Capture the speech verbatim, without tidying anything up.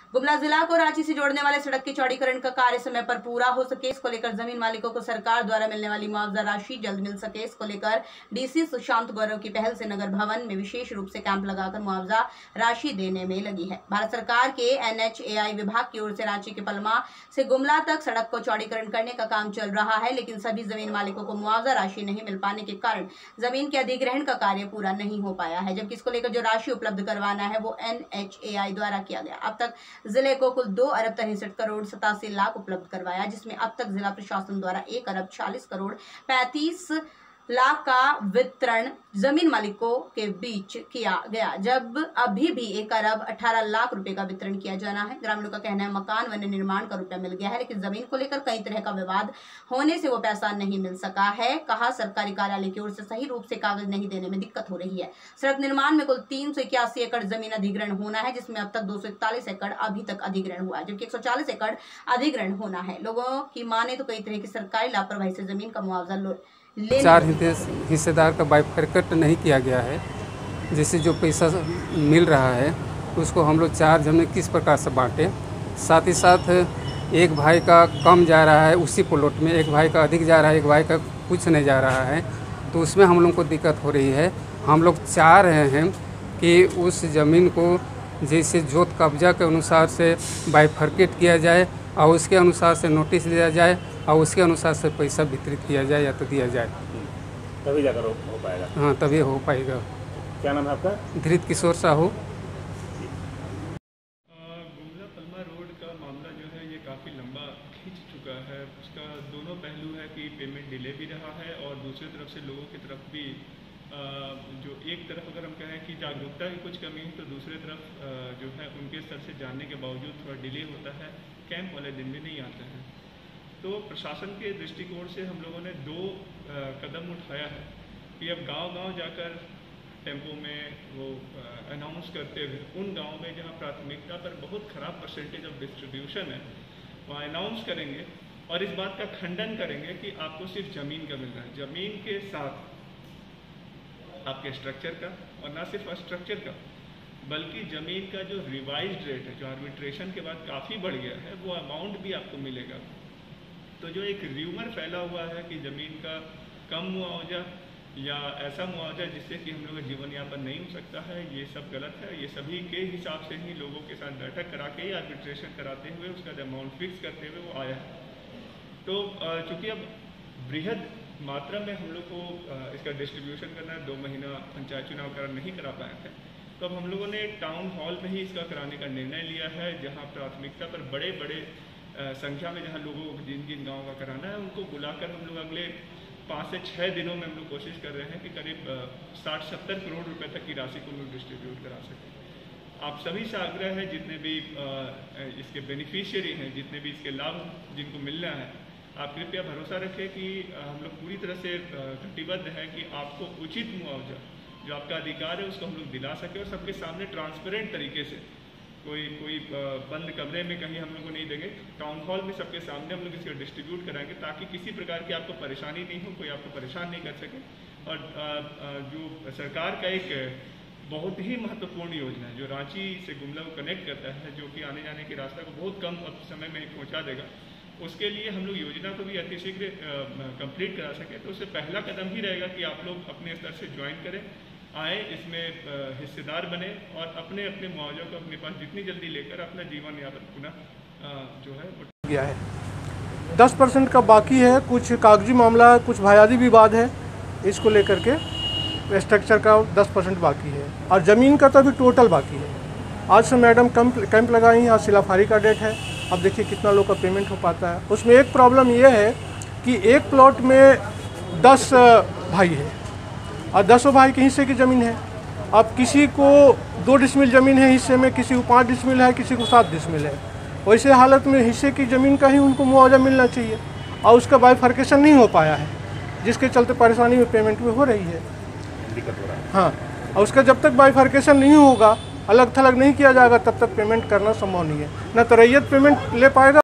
गुमला जिला को रांची से जोड़ने वाले सड़क के चौड़ीकरण का कार्य समय पर पूरा हो सके, इसको लेकर जमीन मालिकों को सरकार द्वारा मिलने वाली मुआवजा राशि जल्द मिल सके, इसको लेकर डीसी सुशांत गौरव की पहल से नगर भवन में विशेष रूप से कैंप लगाकर मुआवजा राशि देने में लगी है। भारत सरकार के एन एच ए आई विभाग की ओर से रांची के पलमा से गुमला तक सड़क को चौड़ीकरण करने का काम चल रहा है, लेकिन सभी जमीन मालिकों को मुआवजा राशि नहीं मिल पाने के कारण जमीन के अधिग्रहण का कार्य पूरा नहीं हो पाया है, जबकि इसको लेकर जो राशि उपलब्ध करवाना है वो एन एच ए आई द्वारा किया गया। अब तक जिले को कुल दो अरब तिरसठ करोड़ सतासी लाख उपलब्ध करवाया, जिसमें अब तक जिला प्रशासन द्वारा एक अरब चालीस करोड़ पैंतीस लाख का वितरण जमीन मालिकों के बीच किया गया, जब अभी भी एक अरब अठारह लाख रुपए का वितरण किया जाना है। ग्रामीणों का कहना है मकान व निर्माण का रुपया मिल गया है, लेकिन जमीन को लेकर कई तरह का विवाद होने से वो पैसा नहीं मिल सका है। कहा सरकारी कार्यालय की ओर से सही रूप से कागज नहीं देने में दिक्कत हो रही है। सड़क निर्माण में कुल तीन सौ इक्यासी एकड़ जमीन अधिग्रहण होना है, जिसमें अब तक दो सौ इकतालीस एकड़ अभी तक अधिग्रहण हुआ है, जबकि एक सौ चालीस एकड़ अधिग्रहण होना है। लोगों की माने तो कई तरह की सरकारी लापरवाही से जमीन का मुआवजा चार हिस्सेदार का बाइफरकट नहीं किया गया है, जिससे जो पैसा मिल रहा है उसको हम लोग चार जन में किस प्रकार से बांटें। साथ ही साथ एक भाई का कम जा रहा है उसी प्लॉट में, एक भाई का अधिक जा रहा है, एक भाई का कुछ नहीं जा रहा है, तो उसमें हम लोग को दिक्कत हो रही है। हम लोग चाह रहे हैं कि उस ज़मीन को जैसे जोत कब्जा के अनुसार से बाइफरकेट किया जाए और उसके अनुसार से नोटिस दिया जाए और उसके अनुसार से पैसा वितरित किया जाए या तो दिया जाए, तभी जाकर हो, हो पाएगा। हाँ, तभी हो पाएगा। क्या नाम है आपका? धृत किशोर साहू। गुमला पलमा रोड का मामला जो है ये काफ़ी लंबा खींच चुका है। उसका दोनों पहलू है कि पेमेंट डिले भी रहा है और दूसरी तरफ से लोगों की तरफ भी जो एक तरफ अगर हम कहें कि जागरूकता की कुछ कमी है, तो दूसरी तरफ जो है उनके स्तर से जानने के बावजूद थोड़ा डिले होता है, कैंप वाले दिन भी नहीं आते हैं। तो प्रशासन के दृष्टिकोण से हम लोगों ने दो कदम उठाया है कि अब गांव-गांव जाकर टेम्पो में वो अनाउंस करते हुए उन गाँव में जहां प्राथमिकता पर बहुत ख़राब परसेंटेज ऑफ डिस्ट्रीब्यूशन है वहाँ अनाउंस करेंगे और इस बात का खंडन करेंगे कि आपको सिर्फ ज़मीन का मिल रहा है। ज़मीन के साथ आपके स्ट्रक्चर का, और ना सिर्फ स्ट्रक्चर का बल्कि ज़मीन का जो रिवाइज्ड रेट है, जो आर्बिट्रेशन के बाद काफ़ी बढ़ गया है, वो अमाउंट भी आपको मिलेगा। तो जो एक र्यूमर फैला हुआ है कि ज़मीन का कम मुआवजा या ऐसा मुआवजा जिससे कि हम लोग का जीवन यापन नहीं हो सकता है, ये सब गलत है। ये सभी के हिसाब से ही लोगों के साथ बैठक करा के आर्बिट्रेशन कराते हुए उसका अमाउंट फिक्स करते हुए वो आया है। तो चूँकि अब बृहद मात्रा में हम लोग को इसका डिस्ट्रीब्यूशन करना है, दो महीना पंचायत चुनाव करा नहीं करा पाए थे, तो अब हम लोगों ने टाउन हॉल में ही इसका कराने का निर्णय लिया है, जहाँ प्राथमिकता पर बड़े बड़े संख्या में जहाँ लोगों को जिन जिन गाँव का कराना है उनको बुलाकर हम लोग अगले पाँच से छः दिनों में हम लोग कोशिश कर रहे हैं कि करीब साठ सत्तर करोड़ रुपए तक की राशि को लोग डिस्ट्रीब्यूट करा सकें। आप सभी से आग्रह है, जितने भी इसके बेनिफिशियरी हैं, जितने भी इसके लाभ जिनको मिलना है, आप कृपया भरोसा रखें कि हम लोग पूरी तरह से कटिबद्ध है कि आपको उचित मुआवजा जो आपका अधिकार है उसको हम लोग दिला सके और सबके सामने ट्रांसपेरेंट तरीके से, कोई कोई बंद कमरे में कहीं हम लोग को नहीं देंगे, टाउन हॉल में सबके सामने हम लोग इसको डिस्ट्रीब्यूट कराएंगे ताकि किसी प्रकार की आपको परेशानी नहीं हो, कोई आपको परेशान नहीं कर सके। और जो सरकार का एक बहुत ही महत्वपूर्ण योजना है जो रांची से गुमला को कनेक्ट करता है, जो कि आने जाने के रास्ता को बहुत कम समय में पहुँचा देगा, उसके लिए हम लोग योजना को भी अतिशीघ्र कंप्लीट करा सकें। तो उससे पहला कदम ही रहेगा कि आप लोग अपने स्तर से ज्वाइन करें, आए, इसमें हिस्सेदार बने और अपने अपने मुआवजा को अपने पास जितनी जल्दी लेकर अपना जीवन यापन पुनः जो है गया है। दस परसेंट का बाकी है, कुछ कागजी मामला, कुछ भयादी विवाद है, इसको लेकर के स्ट्रक्चर का दस परसेंट बाकी है और ज़मीन का तो अभी टोटल बाकी है। आज से मैडम कैंप कैंप लगाई, आज शिलाफारी का डेट है। अब देखिए कितना लोग का पेमेंट हो पाता है। उसमें एक प्रॉब्लम ये है कि एक प्लॉट में दस भाई है और दसों भाई के हिस्से की ज़मीन है। अब किसी को दो डिसमिल ज़मीन है हिस्से में, किसी को पाँच डिसमिल है, किसी को सात डिसमिल है। वैसे हालत में हिस्से की ज़मीन का ही उनको मुआवजा मिलना चाहिए और उसका बाइफरकेशन नहीं हो पाया है, जिसके चलते परेशानी में पेमेंट में हो रही है। हाँ, और उसका जब तक बाइफरकेशन नहीं होगा, अलग थलग नहीं किया जाएगा, तब तक पेमेंट करना संभव नहीं है। न तो रैयत पेमेंट ले पाएगा।